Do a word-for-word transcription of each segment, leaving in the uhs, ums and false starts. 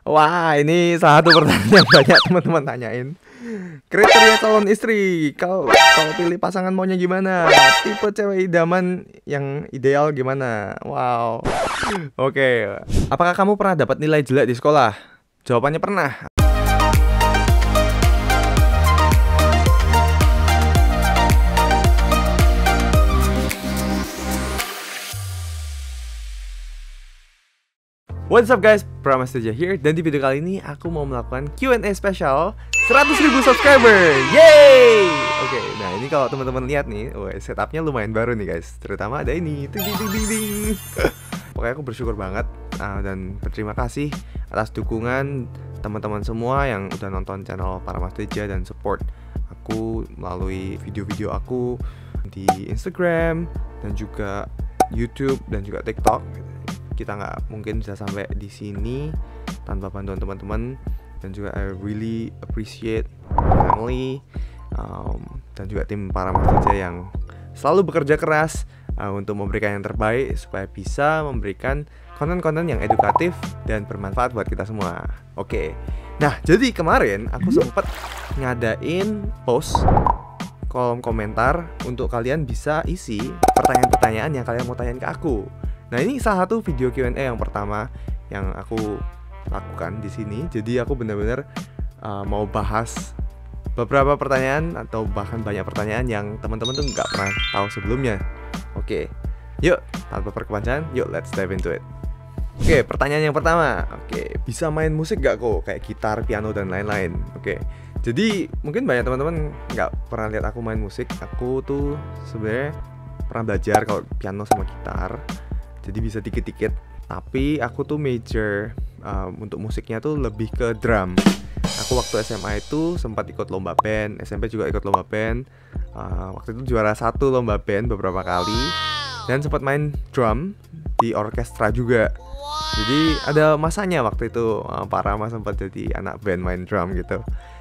Wah, ini salah satu pertanyaan yang banyak teman-teman tanyain. Kriteria calon istri, kalau kalau pilih pasangan maunya gimana? Tipe cewek idaman yang ideal gimana? Wow. Oke, apakah kamu pernah dapat nilai jelek di sekolah? Jawabannya pernah. What's up guys, Pramasteja here. Dan di video kali ini aku mau melakukan Q and A spesial seratus ribu subscriber. Yeay. Oke, nah ini kalau teman-teman lihat nih, oh, setupnya lumayan baru nih guys. Terutama ada ini, ting ting ting ting ting. Pokoknya aku bersyukur banget uh, dan berterima kasih atas dukungan teman-teman semua yang udah nonton channel Pramasteja dan support aku melalui video-video aku di Instagram dan juga YouTube dan juga TikTok. Kita nggak mungkin bisa sampai di sini tanpa bantuan teman-teman, dan juga I really appreciate family um, dan juga tim Pramasteja yang selalu bekerja keras uh, untuk memberikan yang terbaik supaya bisa memberikan konten-konten yang edukatif dan bermanfaat buat kita semua. Oke, nah jadi kemarin aku sempat ngadain post kolom komentar untuk kalian bisa isi pertanyaan-pertanyaan yang kalian mau tanyain ke aku. Nah, ini salah satu video Q and A yang pertama yang aku lakukan di sini. Jadi aku benar-benar uh, mau bahas beberapa pertanyaan atau bahkan banyak pertanyaan yang teman-teman tuh nggak pernah tahu sebelumnya. Oke, yuk tanpa perkepanjangan, yuk let's dive into it. Oke, pertanyaan yang pertama. Oke, bisa main musik gak kok? Kayak gitar, piano dan lain-lain. Oke, jadi mungkin banyak teman-teman nggak pernah lihat aku main musik. Aku tuh sebenarnya pernah belajar kalau piano sama gitar. Jadi bisa dikit-dikit, tapi aku tuh major um, untuk musiknya tuh lebih ke drum. Aku waktu S M A itu sempat ikut lomba band, S M P juga ikut lomba band. uh, Waktu itu juara satu lomba band beberapa kali. Dan sempat main drum di orkestra juga. Jadi ada masanya waktu itu uh, Pak Rama sempat jadi anak band main drum gitu.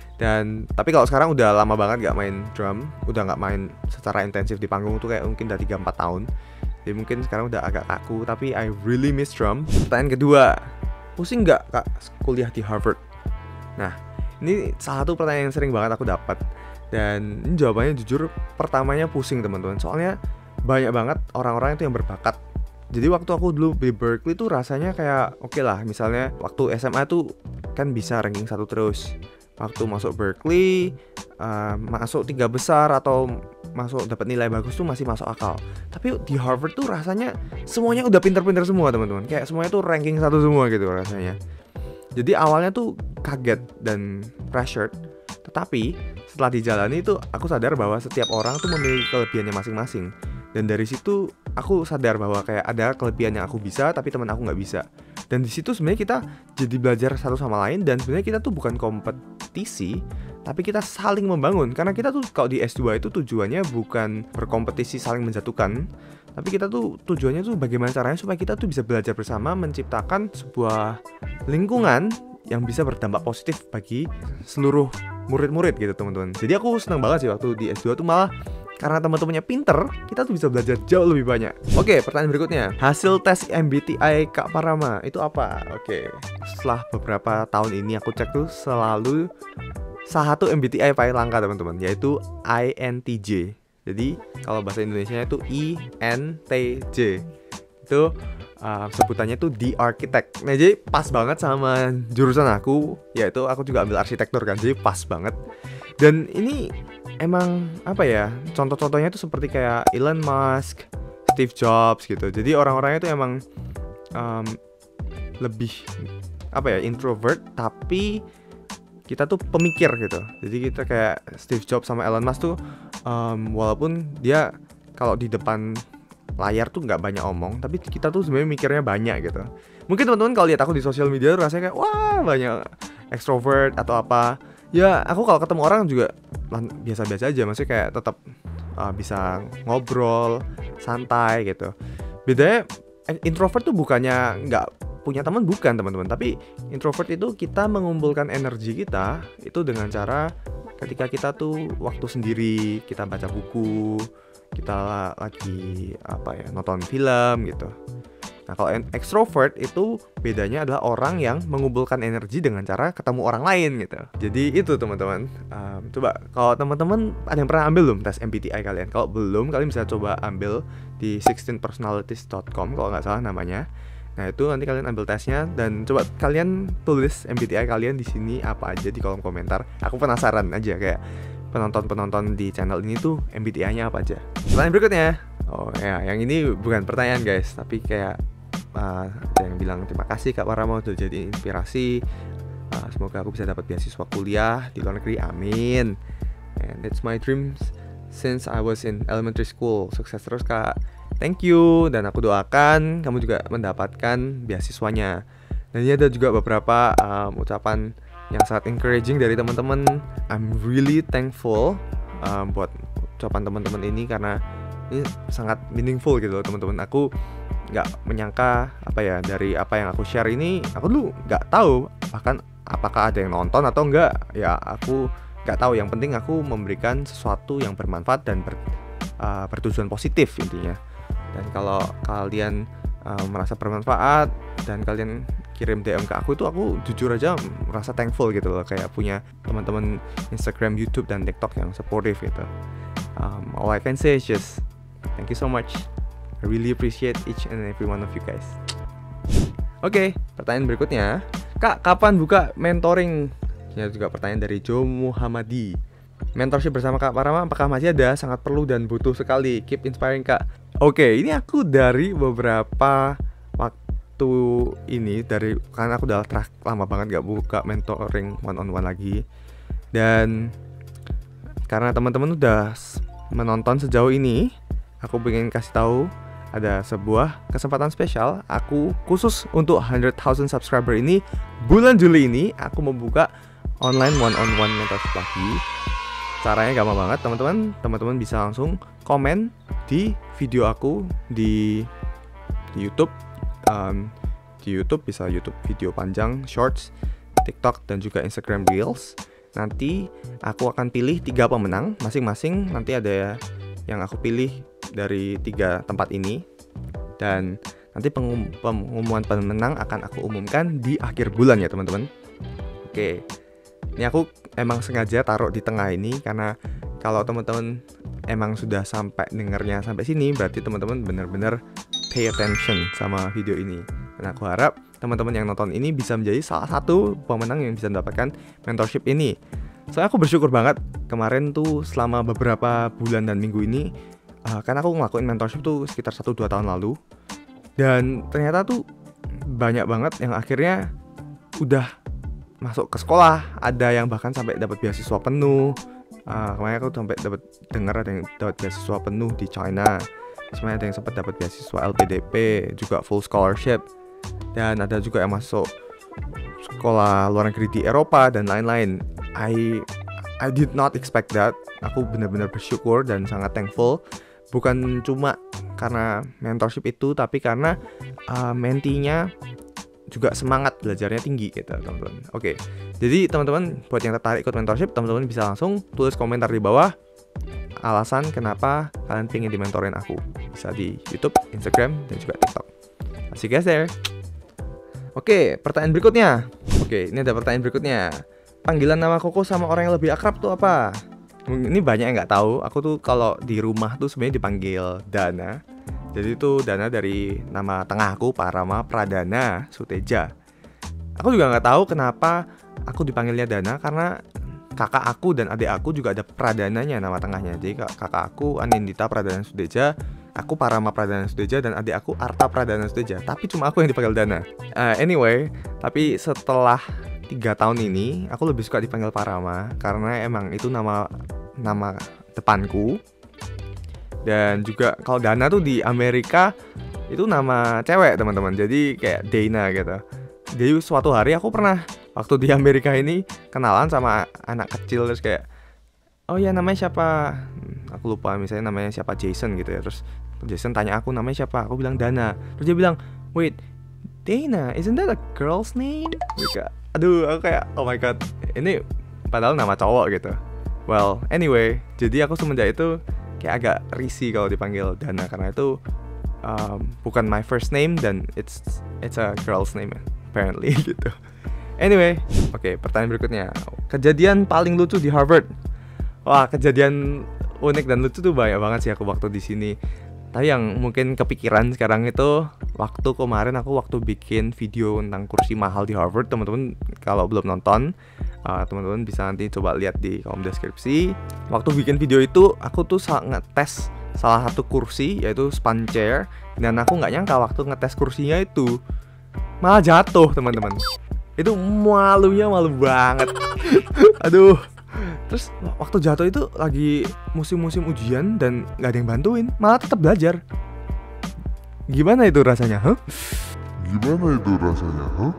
Dan tapi kalau sekarang udah lama banget gak main drum, udah gak main secara intensif di panggung tuh kayak mungkin udah tiga empat tahun. Jadi mungkin sekarang udah agak kaku, tapi I really miss drum. Pertanyaan kedua, pusing nggak kak kuliah di Harvard? Nah, ini salah satu pertanyaan yang sering banget aku dapat. Dan ini jawabannya jujur, pertamanya pusing teman-teman. Soalnya banyak banget orang-orang itu yang berbakat. Jadi waktu aku dulu di Berkeley tuh rasanya kayak oke okay lah, misalnya waktu S M A tuh kan bisa ranking satu terus. Waktu masuk Berkeley, uh, masuk tiga besar atau masuk dapat nilai bagus tuh masih masuk akal. Tapi di Harvard tuh rasanya semuanya udah pinter-pinter semua teman-teman. Kayak semuanya tuh ranking satu semua gitu rasanya. Jadi awalnya tuh kaget dan pressured. Tetapi setelah dijalani tuh aku sadar bahwa setiap orang tuh memiliki kelebihannya masing-masing. Dan dari situ aku sadar bahwa kayak ada kelebihan yang aku bisa tapi teman aku nggak bisa. Dan di situ sebenarnya kita jadi belajar satu sama lain, dan sebenarnya kita tuh bukan kompetisi, tapi kita saling membangun. Karena kita tuh kalau di S dua itu tujuannya bukan berkompetisi saling menjatuhkan, tapi kita tuh tujuannya tuh bagaimana caranya supaya kita tuh bisa belajar bersama menciptakan sebuah lingkungan yang bisa berdampak positif bagi seluruh murid-murid gitu teman-teman. Jadi aku senang banget sih waktu di S dua tuh malah karena teman-temannya pinter, kita tuh bisa belajar jauh lebih banyak. Oke, pertanyaan berikutnya. Hasil tes M B T I Kak Parama itu apa? Oke, setelah beberapa tahun ini aku cek tuh selalu salah satu M B T I paling langka teman-teman, yaitu I N T J. Jadi kalau bahasa Indonesianya itu I N T J. Itu uh, sebutannya tuh The Architect. Nah jadi pas banget sama jurusan aku, yaitu aku juga ambil arsitektur kan, jadi pas banget. Dan ini emang apa ya, contoh-contohnya itu seperti kayak Elon Musk, Steve Jobs gitu. Jadi orang-orangnya itu emang um, lebih apa ya, introvert, tapi kita tuh pemikir gitu. Jadi kita kayak Steve Jobs sama Elon Musk tuh um, walaupun dia kalau di depan layar tuh nggak banyak omong, tapi kita tuh sebenarnya mikirnya banyak gitu. Mungkin teman-teman kalau lihat aku di sosial media rasanya kayak wah banyak extrovert atau apa. Ya aku kalau ketemu orang juga biasa-biasa aja, maksudnya kayak tetap uh, bisa ngobrol santai gitu. Bedanya introvert tuh bukannya nggak punya teman, bukan teman-teman, tapi introvert itu kita mengumpulkan energi kita itu dengan cara ketika kita tuh waktu sendiri, kita baca buku, kita lagi apa ya, nonton film gitu. Nah, kalau extrovert itu bedanya adalah orang yang mengumpulkan energi dengan cara ketemu orang lain gitu. Jadi itu teman-teman. Um, coba kalau teman-teman ada yang pernah ambil belum tes M B T I kalian? Kalau belum, kalian bisa coba ambil di sixteen personalities dot com kalau nggak salah namanya. Nah, itu nanti kalian ambil tesnya dan coba kalian tulis M B T I kalian di sini apa aja di kolom komentar. Aku penasaran aja kayak penonton-penonton di channel ini tuh M B T I-nya apa aja. Pertanyaan berikutnya. Oh ya, yang ini bukan pertanyaan guys, tapi kayak Uh, ada yang bilang terima kasih Kak Parama udah jadi inspirasi, uh, semoga aku bisa dapat beasiswa kuliah di luar negeri, amin. And it's my dreams since I was in elementary school. Sukses terus Kak, thank you. Dan aku doakan kamu juga mendapatkan beasiswanya. Dan ini ada juga beberapa um, ucapan yang sangat encouraging dari teman-teman. I'm really thankful um, buat ucapan teman-teman ini karena ini sangat meaningful gitu loh teman-teman. Aku nggak menyangka apa ya, dari apa yang aku share ini aku dulu nggak tahu bahkan apakah ada yang nonton atau enggak ya, aku nggak tahu. Yang penting aku memberikan sesuatu yang bermanfaat dan ber, uh, bertujuan positif intinya. Dan kalau kalian uh, merasa bermanfaat dan kalian kirim D M ke aku, itu aku jujur aja merasa thankful gitu loh, kayak punya teman-teman Instagram, YouTube dan TikTok yang supportive gitu. um, all I can say is just thank you so much. I really appreciate each and every one of you guys. Oke, okay, pertanyaan berikutnya. Kak, kapan buka mentoring? Ini juga pertanyaan dari Jo Muhammadi. Mentorship bersama Kak Parama apakah masih ada? Sangat perlu dan butuh sekali. Keep inspiring Kak. Oke, okay, ini aku dari beberapa waktu ini, dari karena aku udah terak, lama banget gak buka mentoring one on one lagi. Dan karena teman-teman udah menonton sejauh ini, aku pengen kasih tahu ada sebuah kesempatan spesial aku khusus untuk one hundred thousand subscriber ini. Bulan Juli ini aku membuka online one on one mentorship lagi. Caranya gampang banget teman-teman. Teman-teman bisa langsung komen di video aku di, di YouTube. um, Di YouTube bisa YouTube video panjang, Shorts, TikTok dan juga Instagram Reels. Nanti aku akan pilih tiga pemenang masing-masing. Nanti ada yang aku pilih dari tiga tempat ini, dan nanti pengum pengumuman pemenang akan aku umumkan di akhir bulan ya teman-teman. Oke, ini aku emang sengaja taruh di tengah ini karena kalau teman-teman emang sudah sampai dengarnya sampai sini, berarti teman-teman benar-benar pay attention sama video ini. Dan aku harap teman-teman yang nonton ini bisa menjadi salah satu pemenang yang bisa mendapatkan mentorship ini. Soalnya aku bersyukur banget kemarin tuh selama beberapa bulan dan minggu ini, Uh, karena aku ngelakuin mentorship tuh sekitar satu dua tahun lalu. Dan ternyata tuh banyak banget yang akhirnya udah masuk ke sekolah. Ada yang bahkan sampai dapat beasiswa penuh. uh, Kemarin aku sampai dapat dengar ada yang dapat beasiswa penuh di China. Sebenarnya ada yang sempat dapat beasiswa L P D P, juga full scholarship. Dan ada juga yang masuk sekolah luar negeri di Eropa dan lain-lain. I I did not expect that. Aku benar-benar bersyukur dan sangat thankful. Bukan cuma karena mentorship itu, tapi karena uh, mentinya juga semangat belajarnya tinggi gitu teman-teman. Oke, jadi teman-teman buat yang tertarik ikut mentorship, teman-teman bisa langsung tulis komentar di bawah alasan kenapa kalian pengen dimentorin aku. Bisa di YouTube, Instagram, dan juga TikTok. See you guys there. Oke, pertanyaan berikutnya. Oke, ini ada pertanyaan berikutnya. Panggilan nama Koko sama orang yang lebih akrab tuh apa? Ini banyak yang nggak tahu. Aku tuh kalau di rumah tuh sebenarnya dipanggil Dana. Jadi itu Dana dari nama tengah aku, Parama Pradana Suteja. Aku juga nggak tahu kenapa aku dipanggilnya Dana, karena kakak aku dan adik aku juga ada Pradananya nama tengahnya. Jadi kakak aku Anindita Pradana Suteja, aku Parama Pradana Suteja, dan adik aku Arta Pradana Suteja. Tapi cuma aku yang dipanggil Dana. uh, Anyway, tapi setelah tiga tahun ini aku lebih suka dipanggil Parama karena emang itu nama nama depanku. Dan juga kalau Dana tuh di Amerika itu nama cewek teman-teman, jadi kayak Dana gitu. Jadi suatu hari aku pernah waktu di Amerika ini kenalan sama anak kecil, terus kayak, oh ya namanya siapa, aku lupa, misalnya namanya siapa, Jason gitu ya. Terus Jason tanya aku namanya siapa, aku bilang Dana. Terus dia bilang, wait, Dana, isn't that a girl's name? Gitu. Aduh, aku kayak, oh my god, ini padahal nama cowok gitu. Well, anyway, jadi aku semenjak itu kayak agak risih kalau dipanggil Dana, karena itu um, bukan my first name dan it's it's a girl's name apparently gitu. Anyway, oke, okay, pertanyaan berikutnya. Kejadian paling lucu di Harvard. Wah, kejadian unik dan lucu tuh banyak banget sih aku waktu di sini. Tapi yang mungkin kepikiran sekarang itu waktu kemarin aku waktu bikin video tentang kursi mahal di Harvard. Teman-teman kalau belum nonton, uh, teman-teman bisa nanti coba lihat di kolom deskripsi. Waktu bikin video itu aku tuh ngetes salah satu kursi yaitu span chair, dan aku nggak nyangka waktu ngetes kursinya itu malah jatuh, teman-teman. Itu malunya malu banget. Aduh. Terus waktu jatuh itu lagi musim-musim ujian dan gak ada yang bantuin, malah tetap belajar. Gimana itu rasanya, huh? Gimana itu rasanya, huh?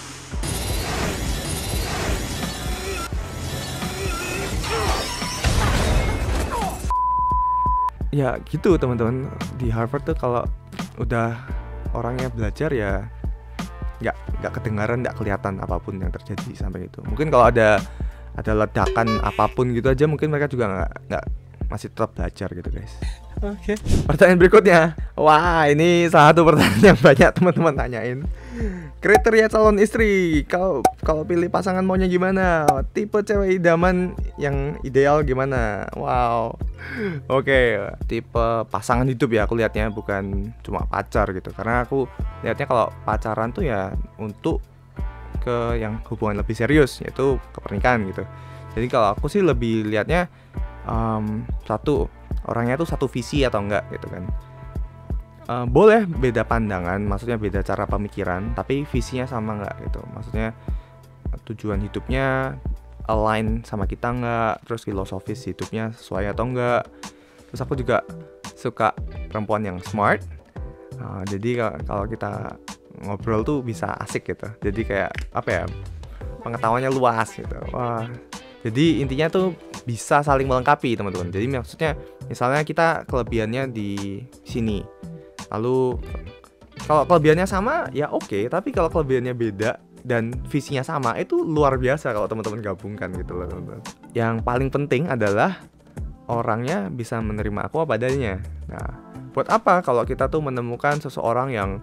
Ya gitu teman-teman, di Harvard tuh kalau udah orangnya belajar ya nggak nggak kedengaran, nggak kelihatan apapun yang terjadi sampai itu. Mungkin kalau ada ada ledakan apapun gitu aja mungkin mereka juga nggak nggak masih tetap belajar gitu guys. Oke, okay. Pertanyaan berikutnya. Wah, ini salah satu pertanyaan yang banyak teman-teman tanyain. Kriteria calon istri, kalau kalau pilih pasangan maunya gimana? Tipe cewek idaman yang ideal gimana? Wow. Oke, okay. Tipe pasangan hidup ya aku lihatnya, bukan cuma pacar gitu. Karena aku lihatnya kalau pacaran tuh ya untuk ke yang hubungan lebih serius, yaitu ke pernikahan gitu. Jadi kalau aku sih lebih lihatnya um, satu, orangnya tuh satu visi atau enggak gitu kan. Uh, boleh beda pandangan, maksudnya beda cara pemikiran, tapi visinya sama enggak gitu. Maksudnya tujuan hidupnya align sama kita enggak, terus filosofis hidupnya sesuai atau enggak. Terus aku juga suka perempuan yang smart. Uh, jadi kalau kita ngobrol tuh bisa asik gitu. Jadi kayak apa ya, pengetahuannya luas gitu. Wah. Jadi intinya tuh bisa saling melengkapi teman-teman. Jadi maksudnya misalnya kita kelebihannya di sini, lalu kalau kelebihannya sama ya oke, okay. Tapi kalau kelebihannya beda dan visinya sama, itu luar biasa kalau teman-teman gabungkan gitu loh teman-teman. Yang paling penting adalah orangnya bisa menerima aku apa adanya. Nah, buat apa kalau kita tuh menemukan seseorang yang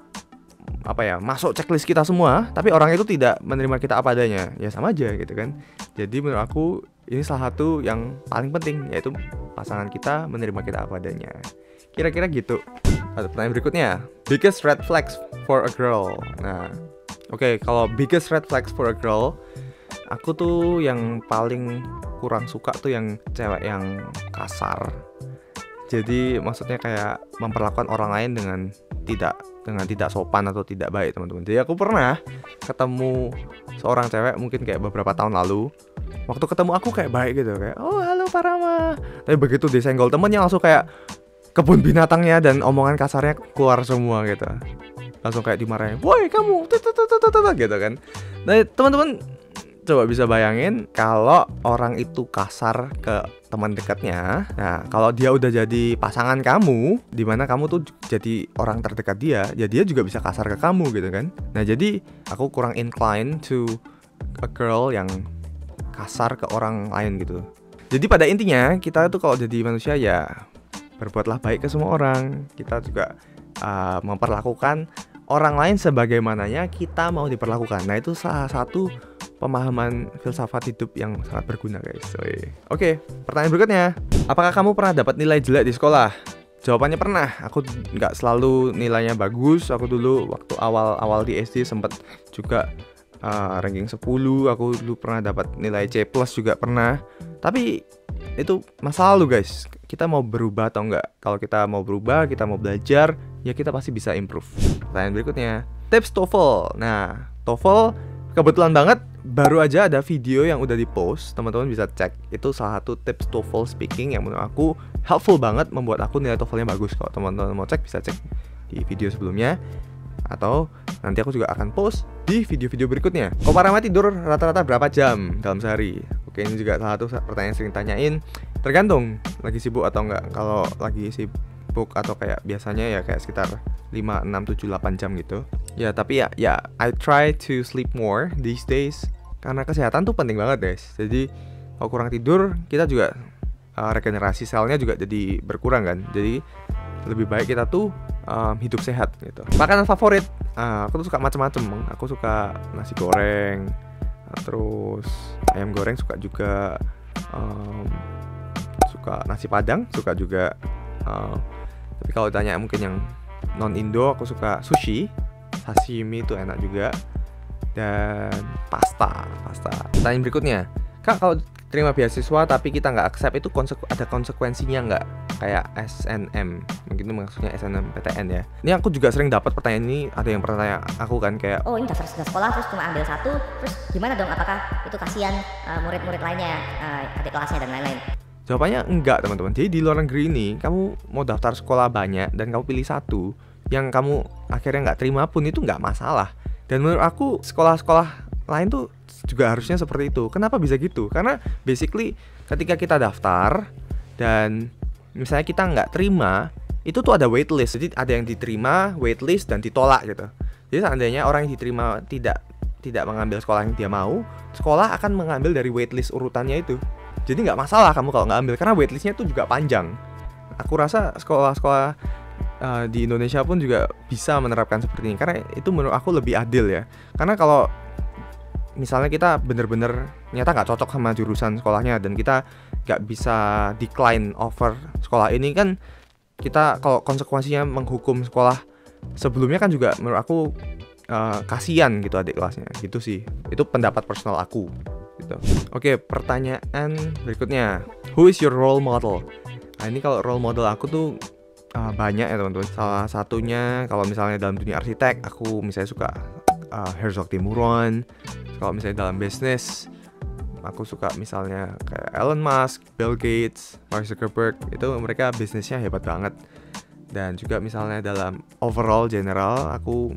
apa ya, masuk checklist kita semua, tapi orang itu tidak menerima kita apa adanya, ya sama aja gitu kan. Jadi menurut aku ini salah satu yang paling penting, yaitu pasangan kita menerima kita apa adanya. Kira-kira gitu. Ada pertanyaan berikutnya, biggest red flags for a girl. Nah, oke, okay, kalau biggest red flags for a girl, aku tuh yang paling kurang suka tuh yang cewek yang kasar. Jadi maksudnya kayak memperlakukan orang lain dengan tidak dengan tidak sopan atau tidak baik teman-teman. Jadi aku pernah ketemu seorang cewek mungkin kayak beberapa tahun lalu. Waktu ketemu aku kayak baik gitu, kayak oh halo Pak Rama. Tapi begitu disenggol temennya langsung kayak kebun binatangnya dan omongan kasarnya keluar semua gitu. Langsung kayak dimarahin, woi kamu, gitu kan. Nah teman-teman coba bisa bayangin kalau orang itu kasar ke teman dekatnya. Nah, kalau dia udah jadi pasangan kamu, dimana kamu tuh jadi orang terdekat dia, ya dia juga bisa kasar ke kamu gitu kan. Nah, jadi aku kurang inclined to a girl yang kasar ke orang lain gitu. Jadi pada intinya kita tuh kalau jadi manusia ya berbuatlah baik ke semua orang. Kita juga uh, memperlakukan orang lain sebagaimananya kita mau diperlakukan. Nah, itu salah satu pemahaman filsafat hidup yang sangat berguna guys. Oke, okay, pertanyaan berikutnya. Apakah kamu pernah dapat nilai jelek di sekolah? Jawabannya pernah. Aku nggak selalu nilainya bagus. Aku dulu waktu awal-awal di S D sempat juga uh, ranking sepuluh. Aku dulu pernah dapat nilai C plus juga pernah. Tapi itu masa lalu guys. Kita mau berubah atau enggak? Kalau kita mau berubah, kita mau belajar, ya kita pasti bisa improve. Pertanyaan berikutnya, tips TOEFL. Nah, TOEFL kebetulan banget baru aja ada video yang udah di-post, teman-teman bisa cek. Itu salah satu tips TOEFL speaking yang menurut aku helpful banget, membuat aku nilai TOEFL-nya bagus. Kalau teman-teman mau cek bisa cek di video sebelumnya, atau nanti aku juga akan post di video-video berikutnya. Kok Pak Rama tidur rata-rata berapa jam dalam sehari? Oke, ini juga salah satu pertanyaan yang sering tanyain. Tergantung lagi sibuk atau enggak. Kalau lagi sibuk atau kayak biasanya ya kayak sekitar lima, enam, tujuh, delapan jam gitu. Ya tapi ya ya I try to sleep more these days, karena kesehatan tuh penting banget guys. Jadi kalau kurang tidur kita juga uh, regenerasi selnya juga jadi berkurang kan. Jadi lebih baik kita tuh um, hidup sehat gitu. Makanan favorit, uh, aku tuh suka macam-macam. Aku suka nasi goreng, uh, terus ayam goreng suka juga, um, suka nasi padang suka juga. Uh, tapi kalau tanya mungkin yang non Indo, aku suka sushi, sashimi itu enak juga, dan pasta, pasta. Pertanyaan berikutnya, Kak, kalau terima beasiswa tapi kita nggak accept itu konseku- ada konsekuensinya nggak? Kayak S N M, mungkin itu maksudnya S N M P T N ya. Ini aku juga sering dapat pertanyaan ini, ada yang pernah tanya aku kan kayak, oh ini daftar sekolah terus cuma ambil satu, terus gimana dong? Apakah itu kasihan uh, murid-murid lainnya, uh, adik kelasnya dan lain-lain? Jawabannya enggak teman-teman. Jadi di luar negeri ini kamu mau daftar sekolah banyak dan kamu pilih satu yang kamu akhirnya nggak terima pun itu nggak masalah. Dan menurut aku sekolah-sekolah lain tuh juga harusnya seperti itu. Kenapa bisa gitu? Karena basically ketika kita daftar dan misalnya kita nggak terima, itu tuh ada waitlist. Jadi ada yang diterima, waitlist, dan ditolak gitu. Jadi seandainya orang yang diterima tidak tidak mengambil sekolah yang dia mau, sekolah akan mengambil dari waitlist urutannya itu. Jadi nggak masalah kamu kalau nggak ambil, karena waitlistnya itu juga panjang. Aku rasa sekolah-sekolah uh, di Indonesia pun juga bisa menerapkan seperti ini, karena itu menurut aku lebih adil ya. Karena kalau misalnya kita bener-bener ternyata nggak cocok sama jurusan sekolahnya dan kita nggak bisa decline offer sekolah ini, kan kita kalau konsekuensinya menghukum sekolah sebelumnya kan juga menurut aku uh, kasihan gitu adik kelasnya gitu sih. Itu pendapat personal aku gitu. Oke, pertanyaan berikutnya, who is your role model? Nah ini kalau role model aku tuh uh, banyak ya teman-teman. Salah satunya kalau misalnya dalam dunia arsitek, aku misalnya suka uh, Herzog Timuron. Kalau misalnya dalam bisnis, aku suka misalnya kayak Elon Musk, Bill Gates, Mark Zuckerberg. Itu mereka bisnisnya hebat banget. Dan juga misalnya dalam overall general, aku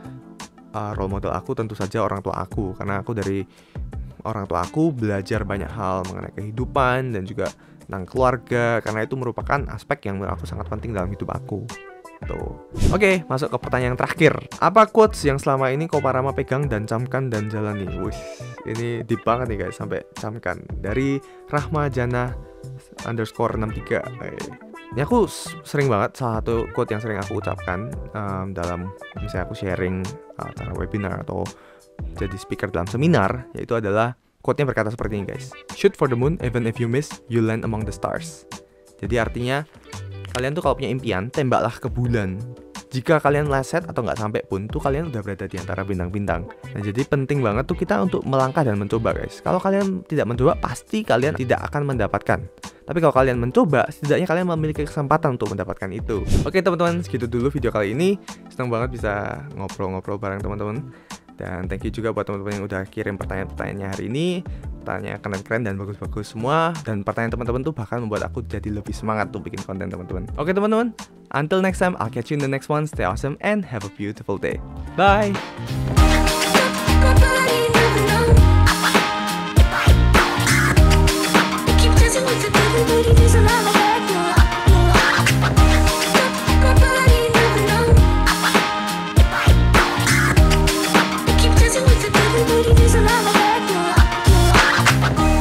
uh, role model aku tentu saja orang tua aku, karena aku dari orang tua aku belajar banyak hal mengenai kehidupan dan juga tentang keluarga, karena itu merupakan aspek yang menurut aku sangat penting dalam hidup aku. Tuh. Oke, masuk ke pertanyaan terakhir. Apa quotes yang selama ini Koparama pegang dan camkan dan jalani? Wih, ini deep banget nih guys, sampai camkan. Dari Rahma Jana underscore enam tiga. Ini aku sering banget, salah satu quote yang sering aku ucapkan um, dalam misalnya aku sharing uh, acara webinar atau jadi speaker dalam seminar, yaitu adalah quote-nya berkata seperti ini guys. Shoot for the moon, even if you miss, you land among the stars. Jadi artinya kalian tuh kalau punya impian, tembaklah ke bulan. Jika kalian leset atau nggak sampai pun, tuh kalian udah berada di antara bintang-bintang. Nah, jadi penting banget tuh kita untuk melangkah dan mencoba guys. Kalau kalian tidak mencoba, pasti kalian tidak akan mendapatkan. Tapi kalau kalian mencoba, setidaknya kalian memiliki kesempatan untuk mendapatkan itu. Oke teman-teman, segitu dulu video kali ini. Senang banget bisa ngobrol-ngobrol bareng teman-teman. Dan thank you juga buat teman-teman yang udah kirim pertanyaan-pertanyaannya hari ini. Pertanyaan keren-keren dan bagus-bagus semua. Dan pertanyaan teman-teman tuh bahkan membuat aku jadi lebih semangat tuh bikin konten teman-teman. Oke teman-teman, until next time, I'll catch you in the next one. Stay awesome and have a beautiful day. Bye!